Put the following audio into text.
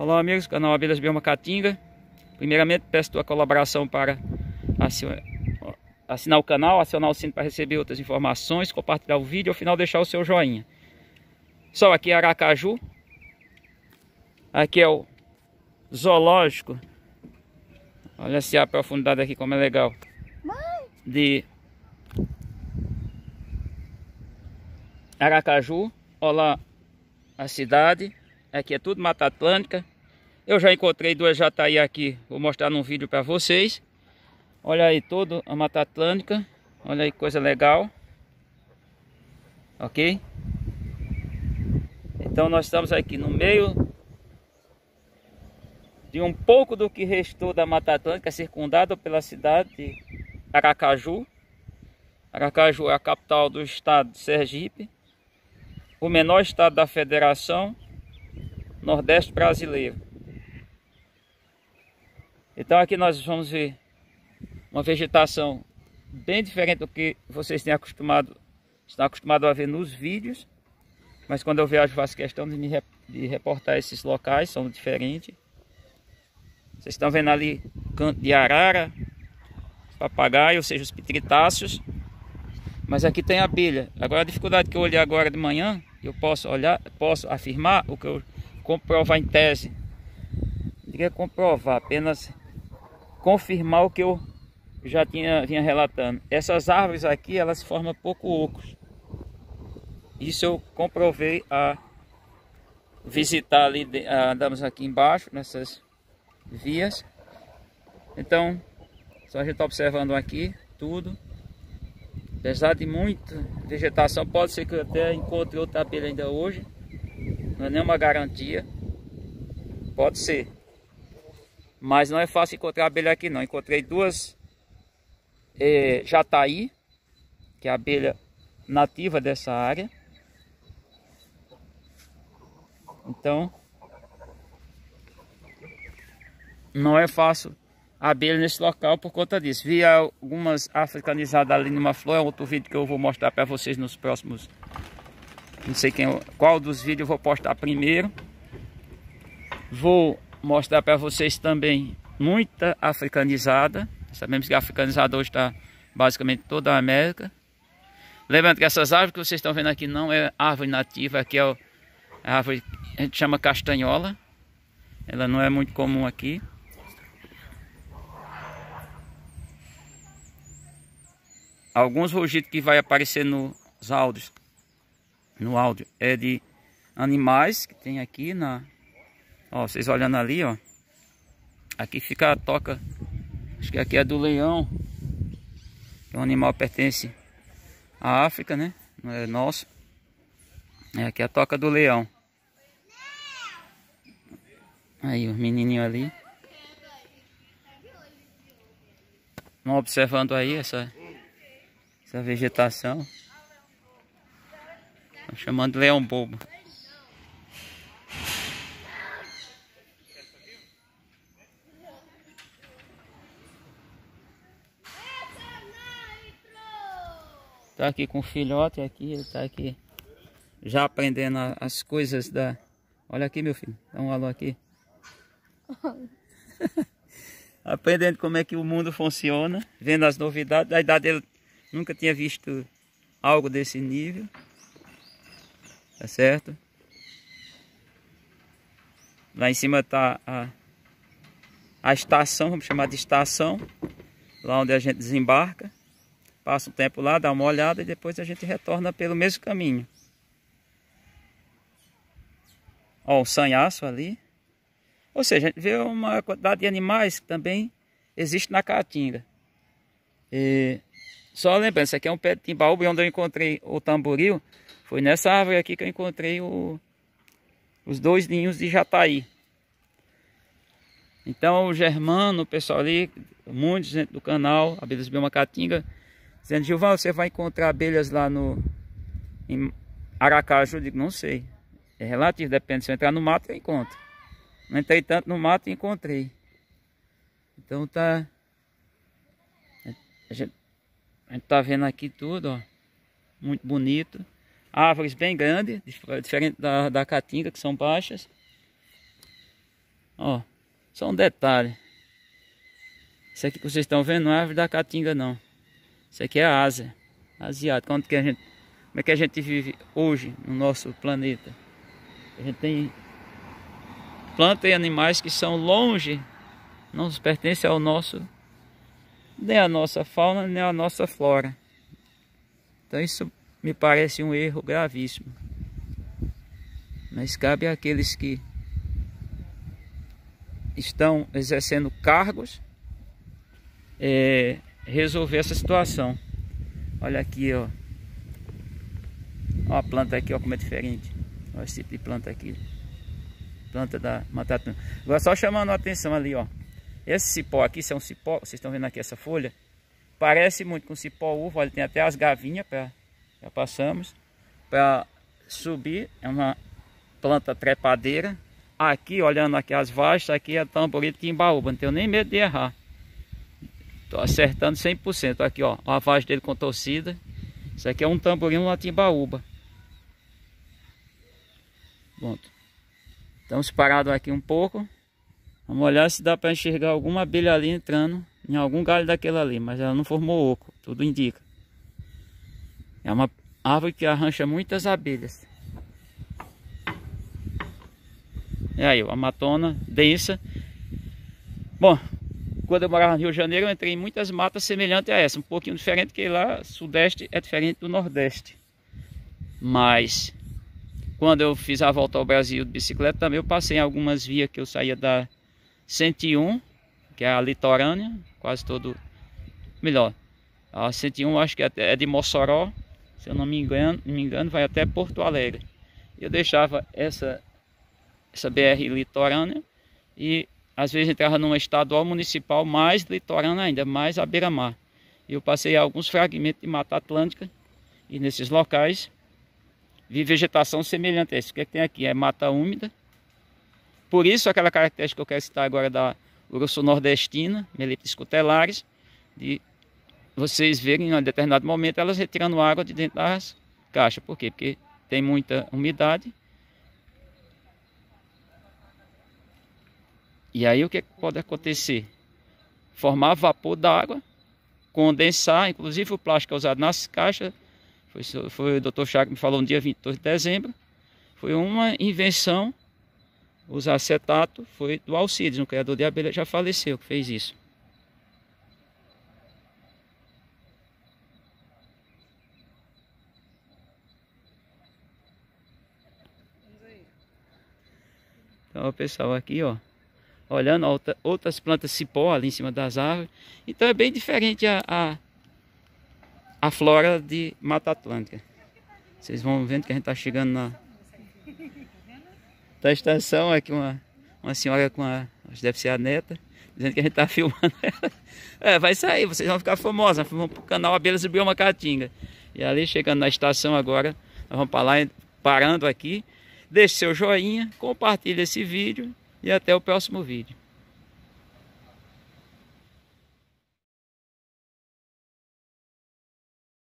Olá amigos, canal Abelhas Bioma Caatinga. Primeiramente peço tua colaboração para assinar o canal, acionar o sino para receber outras informações, compartilhar o vídeo e ao final deixar o seu joinha. Pessoal, aqui é Aracaju. Aqui é o zoológico. Olha se a profundidade aqui como é legal. De Aracaju. Olha a cidade. Aqui é tudo Mata Atlântica. Eu já encontrei duas jataí aqui. Vou mostrar num vídeo para vocês. Olha aí toda a Mata Atlântica. Olha aí coisa legal. Ok? Então nós estamos aqui no meio de um pouco do que restou da Mata Atlântica, circundado pela cidade de Aracaju. Aracaju é a capital do estado de Sergipe, o menor estado da federação Nordeste brasileiro. Então aqui nós vamos ver uma vegetação bem diferente do que vocês estão acostumados a ver nos vídeos. Mas quando eu viajo faço questão de reportar esses locais, são diferentes. Vocês estão vendo ali canto de arara, papagaio, ou seja, os pitritáceos. Mas aqui tem abelha. Agora a dificuldade que eu olhei agora de manhã, eu posso afirmar o que eu comprovar em tese. Não queria comprovar, apenas confirmar o que eu já vinha relatando. Essas árvores aqui, elas formam pouco ocos. Isso eu comprovei a visitar ali, andamos aqui embaixo, nessas vias. Então, só a gente está observando aqui tudo. Apesar de muita vegetação, pode ser que eu até encontre outra abelha ainda hoje. Não é nenhuma garantia. Pode ser. Mas não é fácil encontrar abelha aqui não. Encontrei duas jataí, que é a abelha nativa dessa área. Então, não é fácil a abelha nesse local por conta disso. Vi algumas africanizadas ali numa flor, é outro vídeo que eu vou mostrar para vocês nos próximos. Não sei qual dos vídeos eu vou postar primeiro. Vou mostrar para vocês também muita africanizada. Sabemos que a africanizada hoje está basicamente toda a América. Lembrando que essas árvores que vocês estão vendo aqui não é árvore nativa, aqui é a árvore que a gente chama castanhola. Ela não é muito comum aqui. Alguns rugidos que vai aparecer nos áudios, no áudio, é de animais que tem aqui ó, vocês olhando ali, ó. Aqui fica a toca, acho que aqui é do leão. Que é um animal que pertence à África, né? Não é nosso. Aqui é a toca do leão. Aí o menininho ali. Vamos observando aí essa vegetação. Estão chamando de leão bobo. Tá aqui com o filhote aqui, ele tá aqui já aprendendo as coisas da... Olha aqui, meu filho, dá um alô aqui. Aprendendo como é que o mundo funciona, vendo as novidades. Da idade dele nunca tinha visto algo desse nível. Tá certo? Lá em cima tá a estação, vamos chamar de estação. Lá onde a gente desembarca. Passa um tempo lá, dá uma olhada e depois a gente retorna pelo mesmo caminho. Ó, um sanhaço ali. Ou seja, a gente vê uma quantidade de animais que também existe na Caatinga. Só lembrando, isso aqui é um pé de timbaúba, e onde eu encontrei o tamboril, foi nessa árvore aqui que eu encontrei os dois ninhos de jataí. Então o Germano, o pessoal ali, muita gente do canal, Abelhas Bioma Caatinga, dizendo: Gilvan, você vai encontrar abelhas lá em Aracaju? Eu digo, não sei. É relativo, depende. Se eu entrar no mato, eu encontro. Não entrei tanto no mato e encontrei. Então tá... A gente tá vendo aqui tudo, ó. Muito bonito. Árvores bem grandes, diferente da Caatinga, que são baixas. Ó, só um detalhe. Isso aqui que vocês estão vendo não é a árvore da caatinga não. Isso aqui é a asa asiática. Como é que a gente vive hoje no nosso planeta? A gente tem plantas e animais que são longe, não pertencem ao nosso, nem à nossa fauna, nem à nossa flora. Então isso me parece um erro gravíssimo. Mas cabe àqueles que estão exercendo cargos resolver essa situação. Olha aqui, ó. Ó a planta aqui, ó, como é diferente. Olha esse tipo de planta aqui. Planta da Mata Atlântica. Agora só chamando a atenção ali, ó. Esse cipó aqui, isso é um cipó, vocês estão vendo aqui essa folha. Parece muito com cipó uva, olha, tem até as gavinhas, já passamos. Para subir, é uma planta trepadeira. Aqui, olhando aqui as vagens, aqui é tamboril de timbaúba, não tenho nem medo de errar. Tô acertando 100%. Aqui, ó, a vagem dele contorcida. Isso aqui é um tamborim, uma timbaúba. Pronto. Estamos parados aqui um pouco. Vamos olhar se dá para enxergar alguma abelha ali entrando em algum galho daquele ali. Mas ela não formou oco, tudo indica. É uma árvore que arrancha muitas abelhas. É aí, a matona densa. Bom, quando eu morava no Rio de Janeiro, eu entrei em muitas matas semelhantes a essa. Um pouquinho diferente, porque lá, sudeste é diferente do nordeste. Mas, quando eu fiz a volta ao Brasil de bicicleta, também eu passei em algumas vias que eu saía da 101, que é a litorânea, quase todo... Melhor, a 101 acho que é de Mossoró, se eu não me engano, vai até Porto Alegre. Eu deixava essa BR litorânea e às vezes entrava numa estadual municipal mais litorânea ainda, mais à beira-mar. Eu passei alguns fragmentos de Mata Atlântica e nesses locais vi vegetação semelhante a essa. O que é que tem aqui? É mata úmida. Por isso aquela característica que eu quero citar agora da urso nordestina, Meletis scutellarius, de vocês verem em um determinado momento elas retirando água de dentro das caixas. Por quê? Porque tem muita umidade. E aí o que pode acontecer? Formar vapor d'água, condensar, inclusive o plástico usado nas caixas, foi o Dr. Chaco que me falou no dia 22 de dezembro, foi uma invenção, usar acetato, foi do Alcides, um criador de abelha, já faleceu, que fez isso. Então pessoal, aqui ó, olhando outras plantas cipó ali em cima das árvores. Então é bem diferente a flora de Mata Atlântica. Vocês vão vendo que a gente está chegando na estação. Aqui uma senhora com acho que deve ser a neta, dizendo que a gente está filmando ela. Vai sair, vocês vão ficar famosos. Vamos para o canal Abelhas de Bioma Caatinga. E ali chegando na estação agora, nós vamos para lá, parando aqui. Deixe seu joinha, compartilhe esse vídeo e até o próximo vídeo.